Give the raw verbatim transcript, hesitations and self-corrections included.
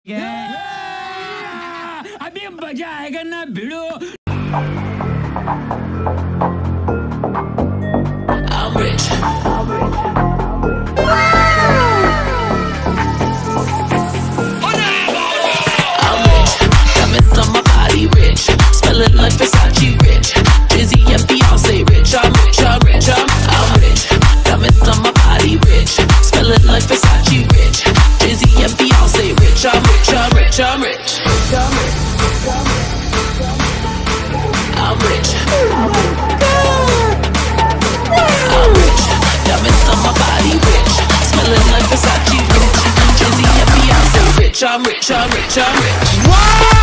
अभी मजा आएगा ना भिड़ो। I'm rich. I'm rich. Diamonds on my body rich. Smelling like Versace rich. Dizzy and Beyonce rich. I'm rich. I'm rich. I'm, I'm rich. Diamonds on my body rich. Smelling like Versace rich. Dizzy and Beyonce rich. I'm rich. I'm rich. I'm rich. I'm rich. I'm rich. Diamonds on my body rich. Smelling like Versace rich. Dizzy and Beyonce rich. I'm rich. I'm rich. I'm rich. Wow!